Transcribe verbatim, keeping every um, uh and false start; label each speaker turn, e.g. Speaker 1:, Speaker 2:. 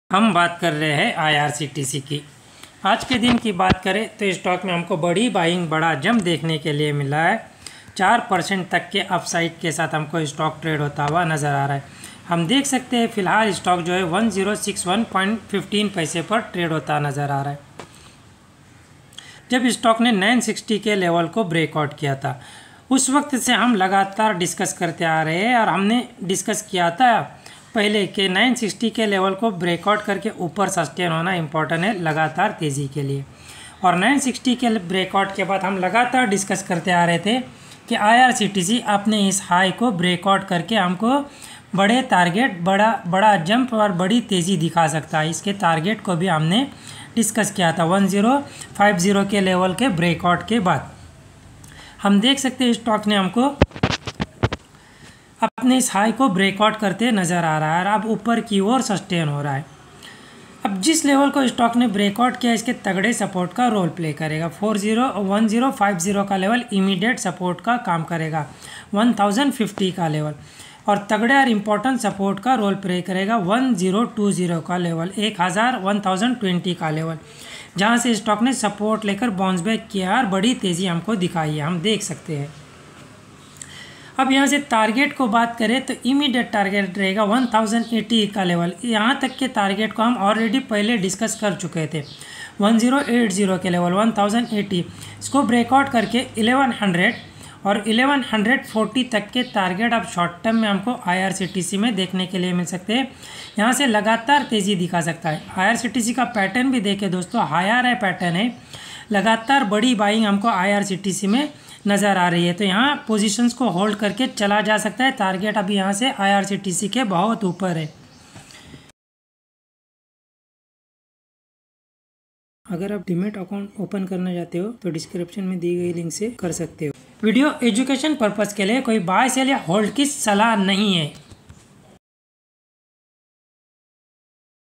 Speaker 1: हम बात कर रहे हैं आईआरसीटीसी की। आज के दिन की बात करें तो स्टॉक में हमको बड़ी बाइंग बड़ा जंप देखने के लिए मिला है। चार परसेंट तक के अपसाइड के साथ हमको स्टॉक ट्रेड होता हुआ नज़र आ रहा है। हम देख सकते हैं फ़िलहाल स्टॉक जो है one zero six one point fifteen पैसे पर ट्रेड होता नज़र आ रहा है। जब स्टॉक ने नाइन सिक्सटी के लेवल को ब्रेकआउट किया था उस वक्त से हम लगातार डिस्कस करते आ रहे हैं और हमने डिस्कस किया था पहले के नाइन सिक्सटी के लेवल को ब्रेकआउट करके ऊपर सस्टेन होना इम्पोर्टेंट है लगातार तेज़ी के लिए। और नाइन सिक्सटी के ब्रेकआउट के बाद हम लगातार डिस्कस करते आ रहे थे कि आईआरसीटीसी अपने इस हाई को ब्रेकआउट करके हमको बड़े टारगेट बड़ा बड़ा जंप और बड़ी तेज़ी दिखा सकता है। इसके टारगेट को भी हमने डिस्कस किया था वन ज़ीरो फाइव ज़ीरो के लेवल के ब्रेकआउट के बाद। हम देख सकते हैं स्टॉक ने हमको अपने इस हाई को ब्रेकआउट करते नज़र आ रहा है और अब ऊपर की ओर सस्टेन हो रहा है। अब जिस लेवल को स्टॉक ने ब्रेकआउट किया इसके तगड़े सपोर्ट का रोल प्ले करेगा। Four zero one zero five zero का लेवल इमीडिएट सपोर्ट का काम करेगा। वन थाउजेंड फिफ्टी का लेवल और तगड़े और इम्पोर्टेंट सपोर्ट का रोल प्ले करेगा वन ज़ीरो टू ज़ीरो का लेवल, एक हज़ार वन थाउजेंड ट्वेंटी का लेवल, जहाँ से स्टॉक ने सपोर्ट लेकर बाउंस बैक किया और बड़ी तेज़ी हमको दिखाई है। हम देख सकते हैं। अब यहाँ से टारगेट को बात करें तो इमीडिएट टारगेट रहेगा वन थाउजेंड एटी का लेवल। यहाँ तक के टारगेट को हम ऑलरेडी पहले डिस्कस कर चुके थे। वन ज़ीरो एट ज़ीरो के लेवल वन थाउजेंड एटी इसको ब्रेकआउट करके इलेवन हंड्रेड और इलेवन फोर्टी तक के टारगेट अब शॉर्ट टर्म में हमको आईआरसीटीसी में देखने के लिए मिल सकते हैं। यहाँ से लगातार तेज़ी दिखा सकता है। आईआरसीटीसी का पैटर्न भी देखें दोस्तों, हायर है पैटर्न है, लगातार बड़ी बाइंग हमको आईआरसीटीसी में नज़र आ रही है। तो यहाँ पोजीशंस को होल्ड करके चला जा सकता है। टारगेट अभी यहाँ से आईआरसीटीसी के बहुत ऊपर है। अगर आप डीमैट अकाउंट ओपन करना चाहते हो तो डिस्क्रिप्शन में दी गई लिंक से कर सकते हो। वीडियो एजुकेशन पर्पज़ के लिए कोई बाय सेल या होल्ड की सलाह नहीं है।